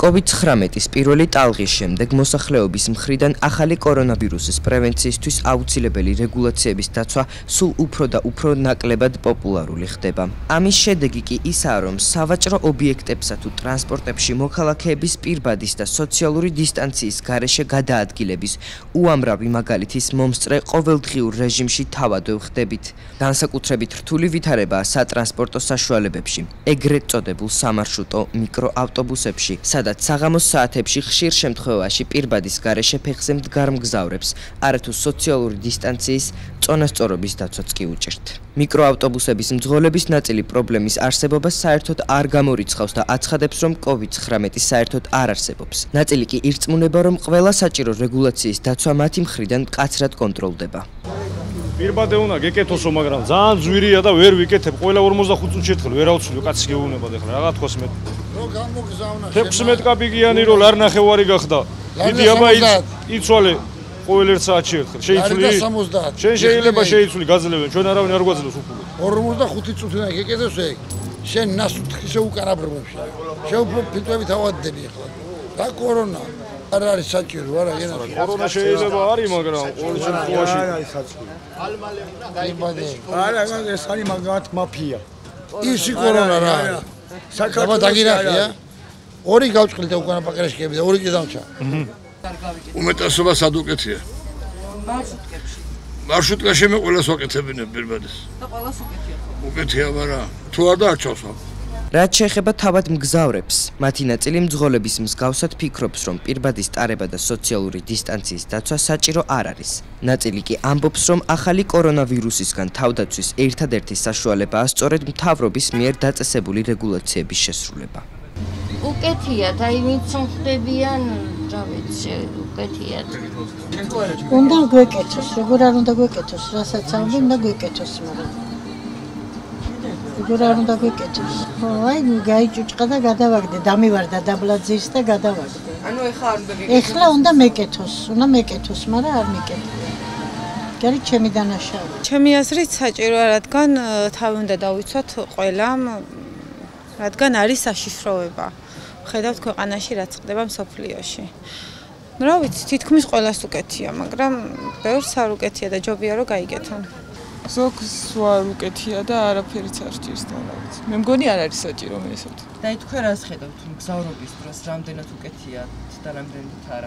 COVID-19-ის პირველი ტალღის შემდეგ მოსახლეობის მხრიდან ახალი კორონავირუსის პრევენციისთვის აუცილებელი რეგულაციების დაცვა სულ უფრო და უფრო ნაკლებად პოპულარული ხდება. ამის შედეგი კი ისაა, რომ სავაჭრო ობიექტებსა თუ ტრანსპორტებში მოქალაქეების პირბადის და სოციალური დისტანციის გარეშე გადაადგილების უამრავი მაგალითის მომსწრე ყოველდღიურ რეჟიმში თავადვე ხდებით. განსაკუთრებით რთული ვითარებაა სატრანსპორტო საშუალებებში, ეგრეთ წოდებულ სამარშრუტო მიკროავტობუსებში, სადაც საღამოს საათებში ხშირ შემთხვევაში პირბადის გარეშე ფეხზე მდგარ მგზავრებს არათუ სოციალური დისტანციის წონასწორობის დაცვაც კი უჭირთ. მიკროავტობუსების მძღოლების ნაწილი პრობლემის არსებობას საერთოდ არ გამორიცხავს და აცხადებს, რომ COVID-19 საერთოდ არ არსებობს. ნაწილი კი ირწმუნება, რომ ყველა საჭირო რეგულაციის დაცვა მათი მხრიდან მკაცრად კონტროლდება. პირბადე უნდა გეკეთოსო, მაგრამ ძალიან ძვირია და ვერ ვიკეთებ. ყველა 45 წუთში ერთხელ ვერ ავცვლი, კაცი გეუბნებათ ახლა რა თქოს მე. რო გამოგზავნა 16 კაპიკიანი რო ლარ ნახევარი გახდა. დიდი აბა იცვალე ყოველ ერთ საათში ერთხელ. შეიცვლი? შენ შეიძლება შეიცვლი, გაძლევენ, ჩვენ არავინ არ გვაძლევს უფლება. 45 წუთიდან გეკეთოს ეგ. შენ ნასუთხი უკანა ბრმებში. შენ უფრო ფიტვებით ავადდები ახლა. და კორონა არ არის საჭირო, არა გენას. კორონა შეიძლება არის, მაგრამ ყოველ შემთხვევაში არის საჭირო. არა, ეს არის მაგათ მაფია. ისი კორონა რა არის? საქართველოს დაგინახია. ორი გავჭყილდა უკანა პაკრეშკები და ორი კი დამჩა. უმეტესობა სადუკეთია. მარშრუტკაში მე ყველას ვაკეთებინებ პირბადეს. და ყველას უკეთია. უკეთია, არა. თუ არ დაარჩევს. რაც შეეხება თავად მგზავრებს, მათი ნაწილი მძღოლების მსგავსად ფიქრობს, რომ პირბადის ტარება და სოციალური დისტანციის დაცვა საჭირო არ არის. ნაწილი კი ამბობს, რომ ახალი კორონავირუსისგან თავდაცვის ერთადერთი საშუალებაა სწორედ მთავრობის მიერ დაწესებული რეგულაციების შესრულება. უკეთია, აი ვინც ხდებიან, რა ვიცი, უკეთია. უნდა გვეკეთოს, როგორ არ უნდა გვეკეთოს, რასაც ამბობ, უნდა გვეკეთოს, მაგრამ როგორ არ უნდა გვეკეთოს. აი, გაიჭუჭყა და გადავაგდე, დამივარდა დაბლაძის და გადავაგდე. ანუ ეხლა არ უნდა გეკეთოს. ეხლა უნდა მეკეთოს, მაგრამ არ მეკეთია. გარი ჩემი დანაშაული. ჩემი აზრით საჭიროა, რადგან თავი უნდა დავიცვათ ყველამ, რადგან არის საშიშროება. ხედავთ ქვეყანაში რაც ხდება მსოფლიოში. რა ვიცი, თითქმის ყველას უკეთია, მაგრამ ბევრს არ უკეთია და ჯობია რომ გაიგეთონ. ზოგს არ უკეთია და არაფერიც არ სჭირს და რა ვიცი. მე მგონი არ არის საჭირო მე ესე ვთქვი. და თქვენ რას ხედავთ მგზავრობის დროს, რამდენად უკეთია და რამდენად არა?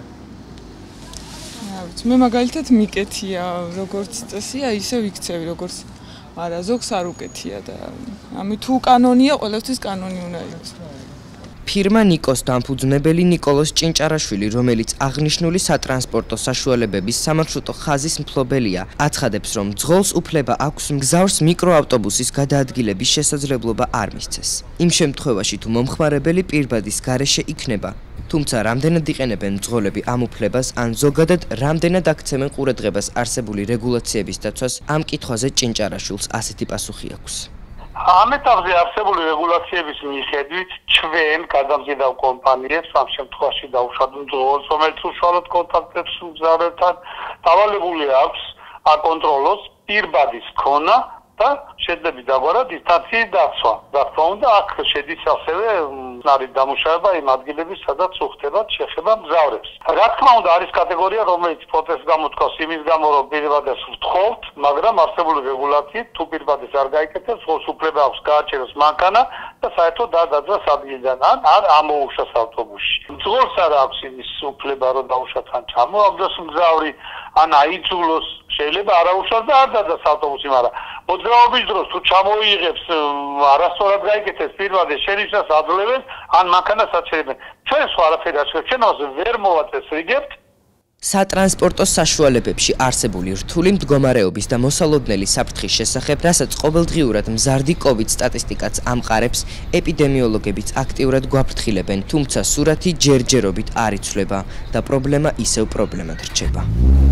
რა ვიცი, მე მაგალითად მიკეთია, როგორც წესია, ისე ვიქცევი, როგორც არა, ზოგს არ უკეთია და ამით თუ კანონია, ყველასთვის კანონი უნდა იყოს. ფირმა ნიკოს დამფუძნებელი ნიკოლოზ ჭინჭარაშვილი, რომელიც აღნიშნული სატრანსპორტო საშუალებების სამარშრუტო ხაზის მფლობელია, აცხადებს, რომ მძღოლს უფლება აქვს მგზავრს მიკროავტობუსის გადაადგილების შესაძლებლობა არ მისცეს. იმ შემთხვევაში, თუ მომხმარებელი პირბადის გარეშე იქნება, თუმცა რამდენად იყენებენ მძღოლები ამ უფლებას, ან ზოგადად რამდენად აქცევენ ყურადღებას არსებული რეგულაციების დაცვას, ამ კითხვაზე ჭინჭარაშვილს ასეთი პასუხი აქვს. ამ ეტაპზე არსებული რეგულაციების მიხედვით ჩვენ გადამზიდავ კომპანიებს ამ შემთხვევაში დაუშვათ მძღოლს, რომელიც უშუალოდ კონტაქტებს მგზავრებთან, დავალებული აქვს აკონტროლოს პირბადის ქონა და შეძლები დაგვარა დისტანციის დაცვა. რა თქმა უნდა, აქ შედის ასევე არის დამუშავება იმ ადგილების, სადაც უხდებათ შეხება მგზავრებს. რა თქმა უნდა, არის კატეგორია, რომელიც პროტესტს გამოთქვას იმის გამო, რომ პირბადეს ვთხოვთ, მაგრამ არსებული რეგულაციით თუ პირბადეს არ გაიკეთებს, ხოს უფლება აქვს გააჩეროს მანქანა და საერთოდ დაძრას ადგილიდან ან არ ამოუშვას ავტობუსში. მძღოლს არ აქვს იმის უფლება, რომ დაუშვათ ან ჩამოაგდოს მგზავრი, ან აიძულოს. შეიძლება არ აუშვას და არ დაძრას ავტობუსი, მაგრამ მოძრაობის დროს თუ ჩამოიღებს არასწორად გაიკეთებს პირბადეს, შენიშნას აძლევენ ან მანქანას აჩერებენ. ჩვენ სხვა არაფერი არ ჩვენ ამას ვერ მოვაწესრიგებთ. სატრანსპორტო საშუალებებში არსებული რთული მდგომარეობის და მოსალოდნელი საფრთხის შესახებ, რასაც ყოველდღიურად მზარდი COVID სტატისტიკაც ამყარებს, ეპიდემიოლოგებიც აქტიურად გვაფრთხილებენ, თუმცა სურათი ჯერჯერობით არ იცვლება და პრობლემა ისევ პრობლემად რჩება.